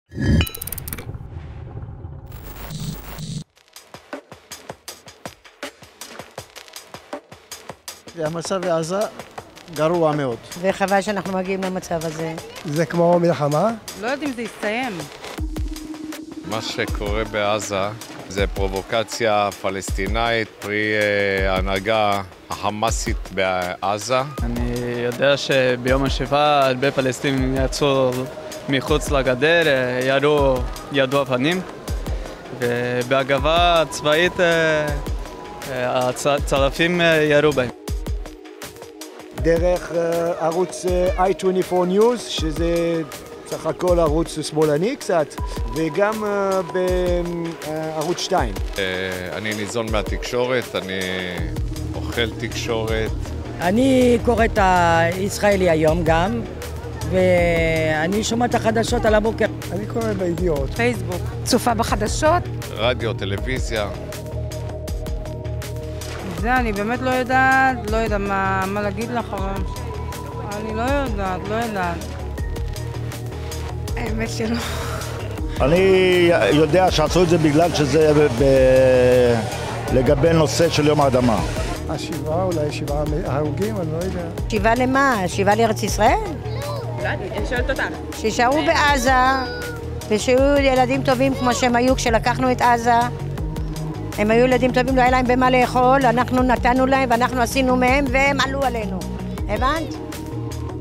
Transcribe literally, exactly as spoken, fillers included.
המצב בעזה גרוע מאוד. וחבל שאנחנו מגיעים למצב הזה. זה כמו מלחמה? לא יודעים אם זה יסתיים. מה שקורה בעזה זה פרובוקציה פלסטינאית פרי ההנהגה החמאסית בעזה. אני יודע שביום השבעה הרבה פלסטינים יצאו מחוץ לגדר, ירו, ידו הפנים, ובהגבה הצבאית הצלפים ירו בהם. דרך ערוץ איי עשרים וארבע News, שזה סך הכל ערוץ שמאלני קצת, וגם בערוץ שתיים. אני ניזון מהתקשורת, אני אוכל תקשורת. אני קורא את הישראלי היום גם, ואני שומעת את החדשות על הבוקר. אני קורא בידיעות. פייסבוק. צופה בחדשות. רדיו, טלוויזיה. זה, אני באמת לא יודעת, לא יודעת מה, מה להגיד לך, אבל אני לא יודעת, לא יודעת. האמת שלא. אני יודע שעשו את זה בגלל שזה ב... לגבי נושא של יום האדמה. השבעה, אולי שבעה הרוגים, אני לא יודע. שבעה למה? שבעה לארץ ישראל? לא, אני שואלת אותך. שישארו בעזה, ושיהיו ילדים טובים כמו שהם היו כשלקחנו את עזה. הם היו ילדים טובים, לא היה להם במה לאכול, אנחנו נתנו להם ואנחנו עשינו מהם והם עלו עלינו. הבנת?